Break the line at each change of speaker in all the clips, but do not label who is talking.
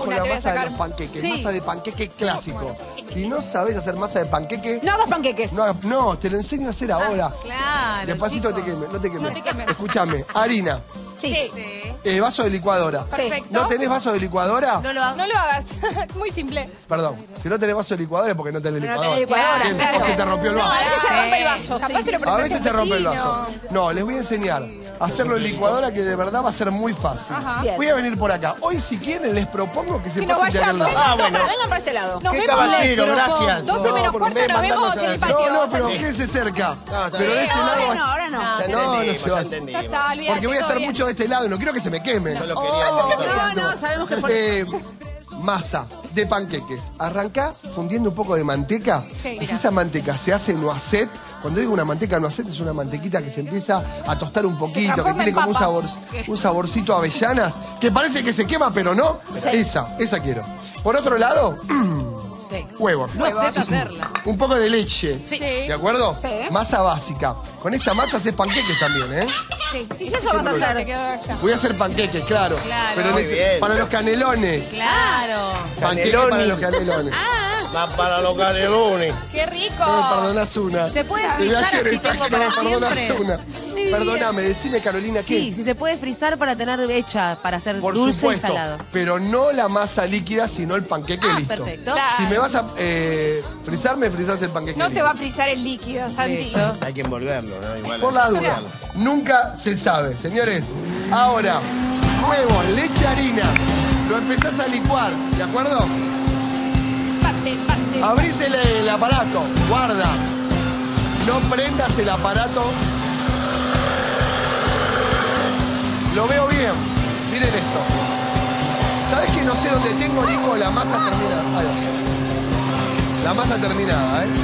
con la masa de los panqueques.
Sí.
Masa de panqueque clásico. Si no sabes hacer masa de panqueque...
No hagas panqueques.
No, te lo enseño a hacer ahora.
Claro,
Despacito,
chico.
no te quemes. Escúchame, harina.
Sí.
Vaso de licuadora.
Perfecto.
¿No tenés vaso de licuadora?
No lo hago.
No lo hagas. Muy simple.
Perdón, si no tenés vaso de licuadora es porque no tenés
No
licuadora.
tenés licuadora,
¿Quién?
claro.
O se te rompió el
No,
vaso.
a veces se rompe el vaso.
Capaz se lo
A
prestaste
veces
al
se rompe el
vecino.
vaso. No, les voy a enseñar a hacerlo en licuadora que de verdad va a ser muy fácil.
Bien.
Voy a venir por acá. Hoy si quieren les propongo que se
Que nos
pasen de aquel
vayamos.
lado.
bueno.
Vengan para este lado.
Nos
Qué
vemos.
caballero, gracias.
12 menos
porque
cuarto, nos vemos en el patio.
No, pero quédese cerca.
No, está
Pero de
bien.
este lado...
Ahora no.
No se va.
Ya está, olvídate,
Porque voy a
todo
estar
bien.
mucho de este lado y no quiero que se me queme.
Yo lo quería.
No, sabemos que por...
Masa de panqueques. Arrancá fundiendo un poco de manteca.
Sí,
Y si esa manteca se hace noisette, cuando digo una manteca noisette es una mantequita que se empieza a tostar un poquito, que
transforma
tiene
en
como
papa.
un saborcito a avellanas, que parece que se quema, pero no. Esa quiero. Por otro lado,
Sí.
huevos.
No sé hacerla.
Un poco de leche.
Sí.
¿De acuerdo?
Sí.
Masa básica. Con esta masa haces panqueques también, ¿eh?
Sí.
¿Y si eso vas a
Te
hacer?
quedó allá.
Voy a hacer panqueques, claro.
Claro.
Pero
Muy bien.
para los canelones.
Claro.
Panqueques
Caneloni.
para los canelones.
Va para los canelones.
¡Qué rico!
Perdonás una.
¿Se puede
Desde
frizar
ayer
así
está
tengo
que
para
no, perdonás
siempre?
una. Perdóname, decime, Carolina,
Sí,
¿qué?
si se puede frizar para tener hecha, para hacer
Por
dulce
supuesto,
y salado.
pero no la masa líquida, sino el panqueque listo.
Perfecto.
Claro.
Si me vas a frizar, me frizás el panqueque
No te va a
listo.
frizar el líquido, Santi.
Listo.
Hay que envolverlo, ¿no? Igual.
Por la duda, nunca se sabe, señores. Ahora, huevos, leche, harina. Lo empezás a licuar, ¿de acuerdo?
Parte.
Abrís el aparato, guarda. No prendas el aparato. Lo veo bien. Miren esto. ¿Sabés que no sé dónde tengo, Nico, la masa terminada? Ahí va. La masa terminada, ¿eh?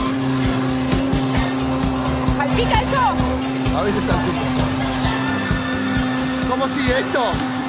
¿Salpica eso?
A veces salpica. ¿Cómo sigue esto?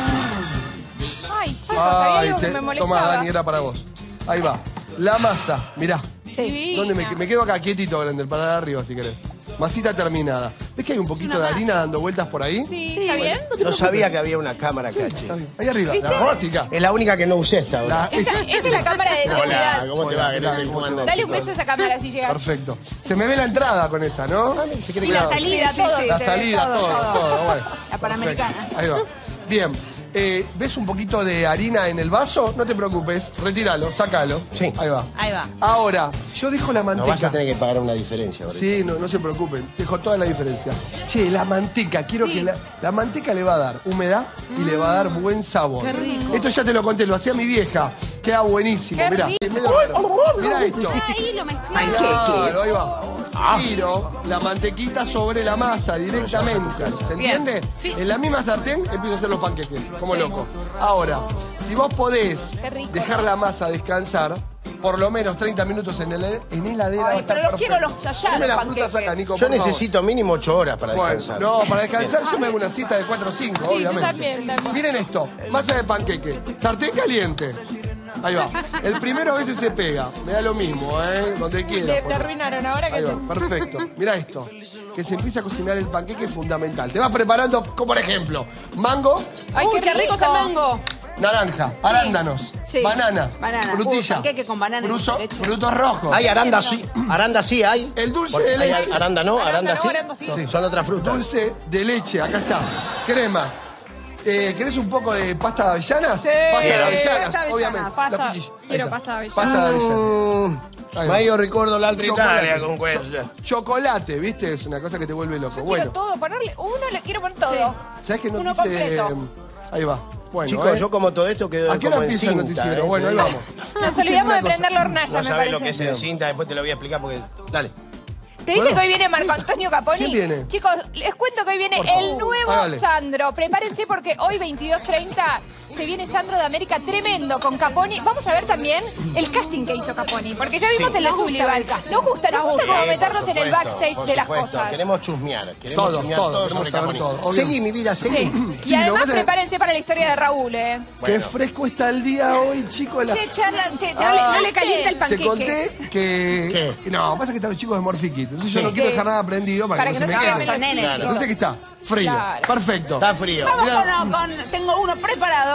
Ay, chicos, había algo que me molestaba.
Toma, Dani, era para vos. Ahí va. La masa, mirá.
Sí.
¿Dónde me quedo acá quietito, Grande, para de arriba, si querés. Masita terminada. ¿Ves que hay un poquito de harina dando vueltas por ahí?
Sí, ¿está bien?
No sabía que había una cámara acá, che.
Está bien. Ahí arriba, la robótica.
Es la única que no usé esta ahora.
Esta es la cámara de
Hola,
seguridad.
¿cómo te va? ¿Cómo andás,
Dale un
chicos?
beso a esa cámara si llegas.
Perfecto. Se me ve la entrada con esa, ¿no?
Y la salida,
Sí, sí,
todo.
sí.
La
se ve
salida, todo, bueno.
La Panamericana.
Perfecto. Ahí va. Bien. ¿Ves un poquito de harina en el vaso? No te preocupes. Retíralo, sácalo.
Sí.
Ahí va.
Ahí va.
Ahora, yo dejo la
No
manteca.
vas a tener que pagar una diferencia ahorita.
Sí, no se preocupen. Dejo toda la diferencia. Che, la manteca. Quiero que la manteca le va a dar humedad y le va a dar buen sabor.
Qué rico.
Esto ya te lo conté, lo hacía mi vieja. Queda buenísimo.
Qué
Mirá.
rico.
Mirá esto.
Ahí lo mezclé.
Claro, ahí va. Tiro la mantequita sobre la masa directamente. ¿Se entiende?
Sí.
En la misma sartén empiezo a hacer los panqueques, como loco. Ahora, si vos podés
Qué rico.
dejar la masa descansar, por lo menos 30 minutos en heladera va a
Ay,
estar
pero los quiero
perfecto.
los allá,
Dame
los
las
panqueques.
frutas acá, Nico,
Yo
por favor.
necesito mínimo 8 horas para
Bueno,
descansar.
no, para descansar yo me hago una siesta de 4 o 5,
Sí,
obviamente.
yo también.
Miren esto, masa de panqueque, sartén caliente. Ahí va. El primero a veces se pega, me da lo mismo, donde quiera.
Te arruinaron ahora que
Ahí va, perfecto. Mira esto, que se empieza a cocinar el panqueque es fundamental. Te vas preparando, como por ejemplo, mango,
Ay,
Uy, qué rico ese mango.
naranja, arándanos,
Sí.
banana,
Banana.
frutilla,
Uy, panqueque con banana y derecho.
frutos rojos.
¿Hay aranda sí? ¿Aranda sí hay?
El dulce
Porque
de
hay
leche.
Aranda no, aranda sí.
aranda sí.
Sí, son otras frutas.
Dulce de leche, acá está. Crema. ¿Querés un poco de pasta de avellanas?
Sí.
Pasta de
Quiero
avellanas,
pasta de
obviamente.
avellanas.
La
Pasta.
cuchilla. Ahí
Quiero
está.
pasta de avellanas.
Pasta de avellanas. Ahí va.
Ma io ricordo l'altra
Chocolate.
Italia con questo.
Chocolate, ¿viste? Es una cosa que te vuelve loco.
Quiero
Bueno,
todo, ponerle uno, le quiero poner todo.
¿sabes que no
Uno
quise?
completo.
Ahí va. Bueno,
Chicos, yo como todo esto quedo
¿a qué hora
como en
empieza el
cinta.
noticiero? Bueno, ahí vamos.
Nos olvidamos de prender la hornalla,
No
me
sabés lo que
parece.
es en cinta, después te lo voy a explicar porque... Dale.
Te dije
Bueno.
que hoy viene Marco Antonio Caponi.
¿Quién viene?
Chicos, les cuento que hoy viene
Por favor.
el nuevo
Hágale.
Sandro. Prepárense porque hoy 22:30 se viene Sandro de América tremendo con Caponi. Vamos a ver también el casting que hizo Caponi, porque ya vimos el de
Nos gusta
Sullivan.
el casting.
Nos gusta como
por
meternos en el
supuesto,
backstage
por
de las
supuesto.
cosas.
Queremos chusmear, queremos
Todo,
chusmear
todo,
todo
queremos
sobre
saber
Caponi.
todo, obvio.
Seguí, mi vida, seguí.
Y
Sí, lo
además
que pasa es-
prepárense para la historia de Raúl,
Qué
Bueno.
fresco está el día hoy, chicos.
Che, charla,
No le calienta el
Te
panqueque.
conté que... No, pasa que están los chicos de Morphy Entonces yo no quiero dejar nada prendido para que no se me
queme.
queme.
Son nenes,
Claro.
chicos.
Entonces que está frío.
Claro.
Perfecto.
Está frío.
Vamos
Mirá.
tengo uno preparado.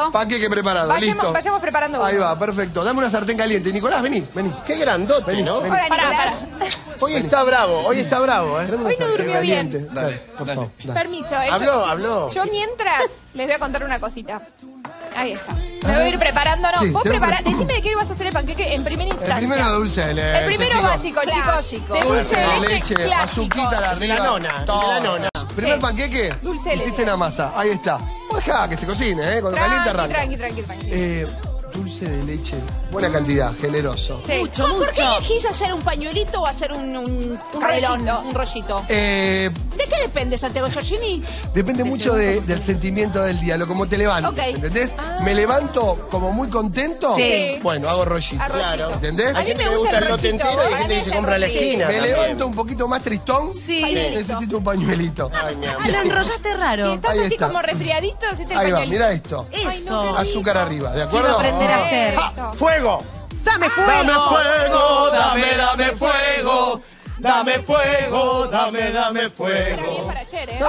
preparado.
Panqueque preparado, listo.
Vayamos preparando uno.
Ahí va, perfecto. Dame una sartén caliente. Nicolás, vení.
Qué grandote,
Vení,
¿no?
vení.
Hola, Nicolás.
Hoy está bravo, ¿eh?
Hoy no durmió bien.
Dale, por favor. Dale.
Permiso.
Habló.
Yo mientras les voy a contar una cosita. Ahí está. Me voy a ir preparando, ¿no?
Sí,
Vos
tengo
prepará.
que-
Decime de qué vas a hacer el panqueque en primera
El
instancia.
primero dulce de leche.
El primero
chicos.
básico, chicos.
Clásico.
De
Dulce de leche,
clásico.
azuquita de arriba.
De la nona,
todo.
de la nona.
Primer
Sí.
panqueque,
Dulce de
hiciste
leche.
una masa. Ahí está. Vos dejá que se cocine, ¿eh? Cuando caliente arranca.
Tranqui.
Dulce de leche, buena cantidad, generoso.
Sí.
Mucho,
¿Por qué
mucho.
elegís hacer un pañuelito o hacer un
rollito.
Un rollito?
Eh,
¿De qué depende, Santiago Giorgini?
Depende mucho del sentimiento del día, lo como te levantes,
Ok.
¿entendés? Me levanto como muy contento,
Sí.
bueno, hago rollito,
Claro.
¿entendés?
A
Hay
mí
gente
me
que le
gusta
gusta el
el
lote
rollito.
entero y hay
A
gente
mí
que se
ese
compra la
rollito.
esquina.
Me
también.
levanto un poquito más tristón,
Sí.
necesito un pañuelito.
Ay, mi amor.
Ah, lo enrollaste
Si
raro.
estás
Ahí
así
está.
como resfriadito, hacete el
Ahí va,
pañuelito.
mira esto.
Eso.
Azúcar arriba, ¿de
Quiero
acuerdo?
aprender a hacer.
¡Ja! ¡Fuego!
¡Dame fuego!
Dame fuego, dame fuego. Dame fuego, dame
Era bien
fuego.
para ayer, ¿eh?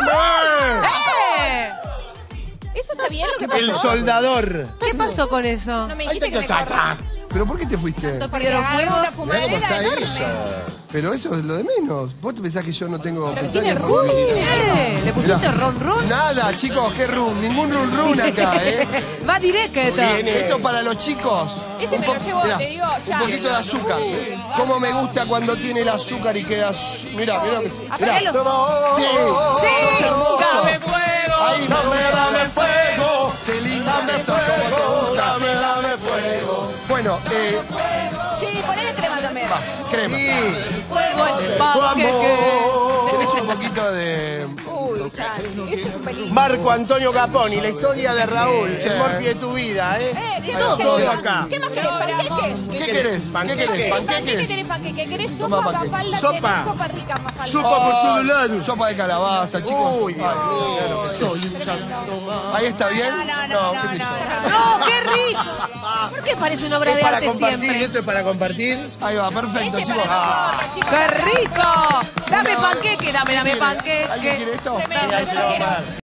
¡Eh!
¿Eso está bien lo que pasó?
El soldador.
¿Qué pasó con eso?
No me dijiste que me corra.
¿Pero por qué te fuiste?
¿Te pidieron fuego?
Una
Mirá cómo
fumadera
está
enorme.
eso.
Pero eso es lo de menos. ¿Vos te pensás que yo no tengo
Pero que tiene
pestañas? por mi vida?
¿Le pusiste ron run?
Nada, chicos, qué run, ningún run acá, ¿eh?
Va directo.
Esto es para los chicos.
Ese me lo llevo,
Mirá,
te digo, ya.
un poquito de azúcar. Cómo me gusta cuando tiene el azúcar y queda... Mirá, mirá. Mirá.
Apagalo.
Sí,
Sí.
sos hermoso.
Dame fuego,
Ahí,
dame fuego.
Qué lindo
Dame
eso, cómo te
fuego,
gusta.
dame fuego.
Bueno,
Sí, ponele crema también.
va, crema.
Fuego en el
Tu
panqueque.
amor.
¿Querés un poquito de...
Uy, Santi, esto es un peligro.
Marco Antonio Caponi, la historia de Raúl, el Morphy de tu vida, ¿eh? Todo acá.
¿Qué más querés? ¿Panqueques?
¿Qué querés?
Panqueque.
¿Qué querés?
¿Panqueque
¿Panqueques?
tenés panqueque? ¿Querés
Toma
sopa,
panqueque.
Mafalda?
Sopa.
¿Tenés sopa rica, Mafalda?
Sopa por todos lados.
Sopa de calabaza, chicos.
Uy, Dios mío.
Soy un chanto.
Ahí está bien. ¿qué te-
¡No, qué rico! ¿Por qué parece una obra
Es
de
para
arte
compartir,
siempre?
esto es para compartir.
Ahí va, perfecto,
Este
chicos.
para nosotros, chicos.
¡Qué rico! Dame panqueque, dame
¿Alguien
panqueque.
quiere esto?
Tremendo,
Ahí se lo va a
quiero.
pagar.